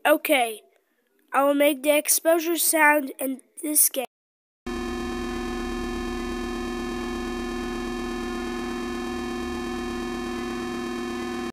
Okay, I will make the exposure sound in this game.